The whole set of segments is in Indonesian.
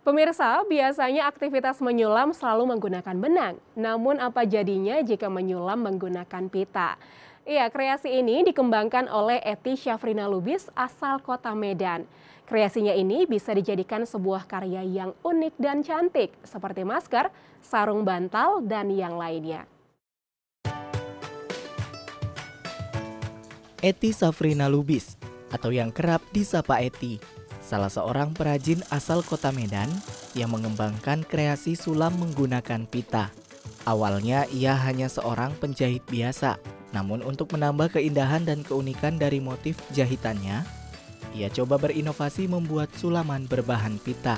Pemirsa, biasanya aktivitas menyulam selalu menggunakan benang. Namun apa jadinya jika menyulam menggunakan pita? Iya, kreasi ini dikembangkan oleh Ety Syafrina Lubis asal kota Medan. Kreasinya ini bisa dijadikan sebuah karya yang unik dan cantik, seperti masker, sarung bantal, dan yang lainnya. Ety Syafrina Lubis, atau yang kerap disapa Ety, salah seorang perajin asal kota Medan yang mengembangkan kreasi sulam menggunakan pita. Awalnya ia hanya seorang penjahit biasa, namun untuk menambah keindahan dan keunikan dari motif jahitannya, ia coba berinovasi membuat sulaman berbahan pita.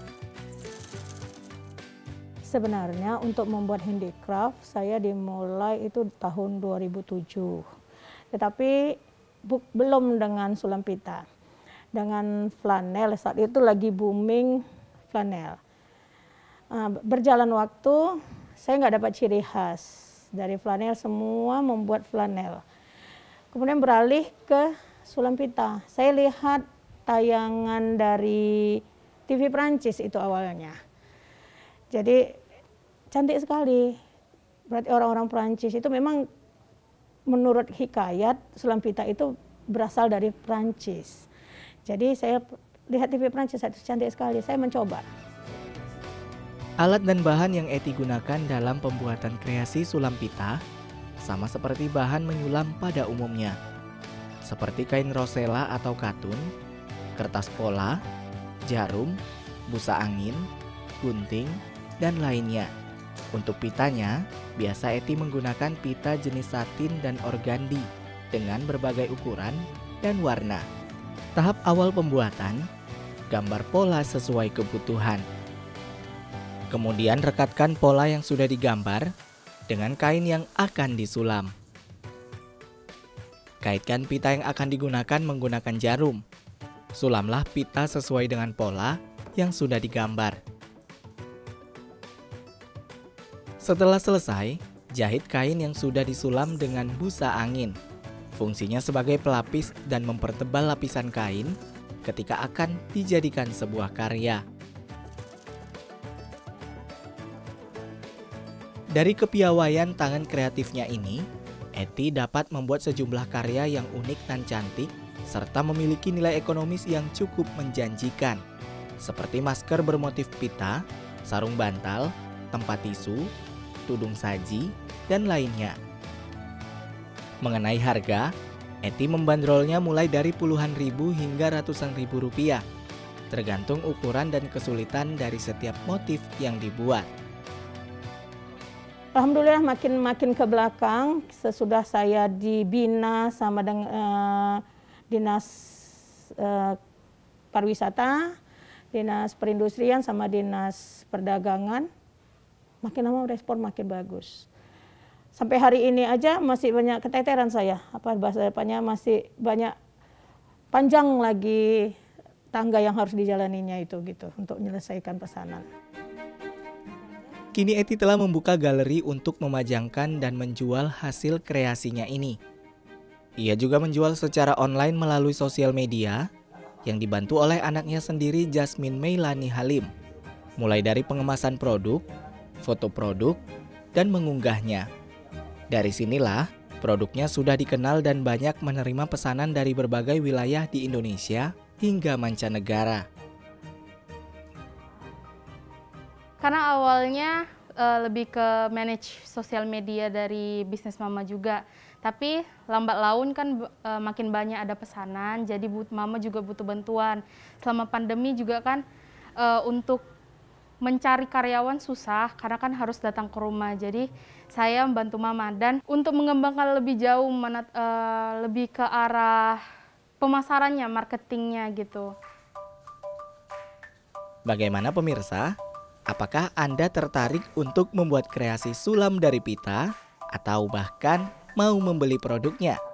Sebenarnya untuk membuat handicraft saya dimulai itu tahun 2007. Tetapi belum dengan sulam pita. Dengan flanel, saat itu lagi booming flanel. Berjalan waktu, saya nggak dapat ciri khas. Dari flanel semua membuat flanel. Kemudian beralih ke sulam pita. Saya lihat tayangan dari TV Prancis itu awalnya. Jadi cantik sekali. Berarti orang-orang Prancis itu memang menurut hikayat sulam pita itu berasal dari Prancis. Jadi saya lihat TV Prancis itu cantik sekali, saya mencoba. Alat dan bahan yang Ety gunakan dalam pembuatan kreasi sulam pita sama seperti bahan menyulam pada umumnya. Seperti kain rosella atau katun, kertas pola, jarum, busa angin, gunting, dan lainnya. Untuk pitanya, biasa Ety menggunakan pita jenis satin dan organdi dengan berbagai ukuran dan warna. Tahap awal pembuatan, gambar pola sesuai kebutuhan. Kemudian rekatkan pola yang sudah digambar dengan kain yang akan disulam. Kaitkan pita yang akan digunakan menggunakan jarum. Sulamlah pita sesuai dengan pola yang sudah digambar. Setelah selesai, jahit kain yang sudah disulam dengan busa angin. Fungsinya sebagai pelapis dan mempertebal lapisan kain ketika akan dijadikan sebuah karya. Dari kepiawaian tangan kreatifnya ini, Ety dapat membuat sejumlah karya yang unik dan cantik serta memiliki nilai ekonomis yang cukup menjanjikan, seperti masker bermotif pita, sarung bantal, tempat tisu, tudung saji, dan lainnya. Mengenai harga, Ety membandrolnya mulai dari puluhan ribu hingga ratusan ribu rupiah, tergantung ukuran dan kesulitan dari setiap motif yang dibuat. Alhamdulillah makin ke belakang, sesudah saya dibina sama dengan dinas pariwisata, dinas perindustrian sama dinas perdagangan, makin lama respon makin bagus. Sampai hari ini aja masih banyak keteteran saya, bahasa depannya masih banyak panjang lagi tangga yang harus dijalaninya itu gitu untuk menyelesaikan pesanan. Kini Ety telah membuka galeri untuk memajangkan dan menjual hasil kreasinya ini. Ia juga menjual secara online melalui sosial media yang dibantu oleh anaknya sendiri, Jasmine Meilani Halim. Mulai dari pengemasan produk, foto produk, dan mengunggahnya. Dari sinilah produknya sudah dikenal dan banyak menerima pesanan dari berbagai wilayah di Indonesia hingga mancanegara. Karena awalnya lebih ke manage sosial media dari bisnis mama juga. Tapi lambat laun kan makin banyak ada pesanan, jadi mama juga butuh bantuan. Selama pandemi juga kan untuk mencari karyawan susah karena kan harus datang ke rumah. Jadi saya membantu mama, dan untuk mengembangkan lebih jauh lebih ke arah pemasarannya, marketingnya gitu. Bagaimana pemirsa? Apakah Anda tertarik untuk membuat kreasi sulam dari pita atau bahkan mau membeli produknya?